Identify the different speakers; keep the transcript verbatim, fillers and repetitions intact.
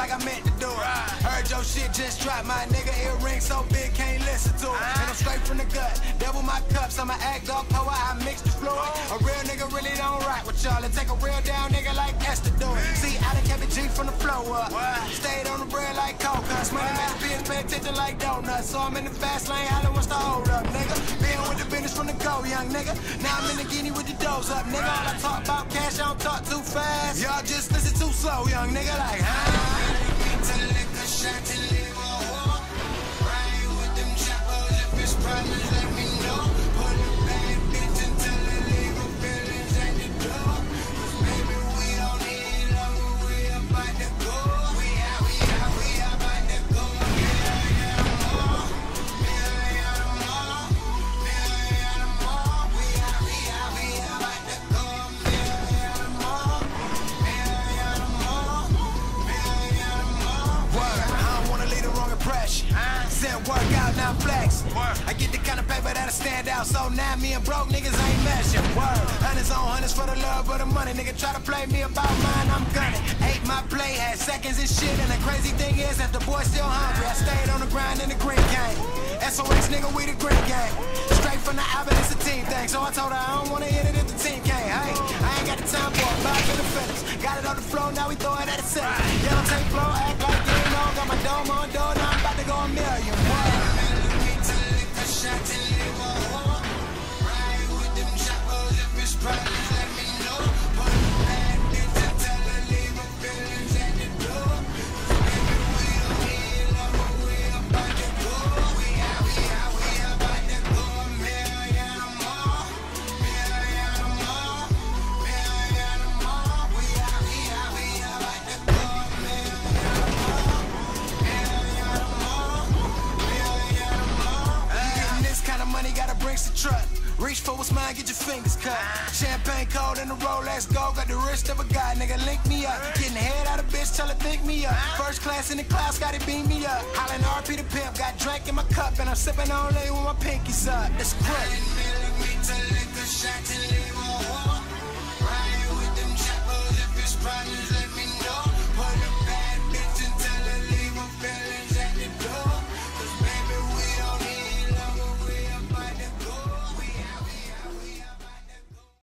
Speaker 1: like I meant to do it. Heard your shit just dropped, my nigga. Earring so big, can't listen to it. And I'm straight from the gut, double my cups. I'ma act off power, I mix the fluid. A real nigga really don't rock with y'all. And take a real down nigga like Esther do it. See, I done kept it G from the flow up. Stayed on the bread like coke, cuz money makes bitch pay attention like donuts. So I'm in the fast lane, holla wants to hold up, nigga. Been with the business from the go, young nigga. Now I'm in the guinea with the doors up, nigga. All I talk about cash, I don't talk too fast. Y'all just listen too slow, young nigga, like, huh? Problems, let me know. Pull a bad bitch and tell her leave her feelings at the door. Cause baby, we don't need love, we about to go. We out, we out, we about to go. Million more, million more, million more. We out, we out, we about to go. Million more, million more, million more. Word, I don't wanna leave the wrong impression. Send work out, now flex. I get the kind of paper that'll stand out, so now me and broke niggas ain't meshing. Word, hundreds on hundreds for the love of the money. Nigga try to play me about mine, I'm gunning. Ate my play, had seconds and shit, and the crazy thing is that the boy still hungry. I stayed on the grind in the green game. S O X nigga, we the green gang. Straight from the album, it's a team thing. So I told her I don't wanna hit it if the team can't. Hey, I ain't got the time for it, back to the finish. Got it on the floor, now we throw it at the center. Yellow tape flow, act like you know. Got my dome on door, now I'm about to go a million. Word. Shot till they won't ride with them choppers. If it's problems, let me know. Put a bad bitch and tell her leave her feelings at the door. Cause baby, we don't need love, but we about to go. We out, we out, we about to go. A million more, million more, million more. We out, we out, we about to go. A million more, million more, million more. This kind of money gotta bring some truck. Reach for what's mine, get your fingers cut. Champagne cold in the Rolex gold. Got the wrist of a guy, nigga, link me up. Getting head out of bitch, tell her think me up. First class in the clouds, gotta beam me up. Hollin' R P the pimp, got drink in my cup, and I'm sipping on lean with my pinkies up. It's great. Millimeter liquor shot till they won't walk. Ride with them choppers, if it's problems, let me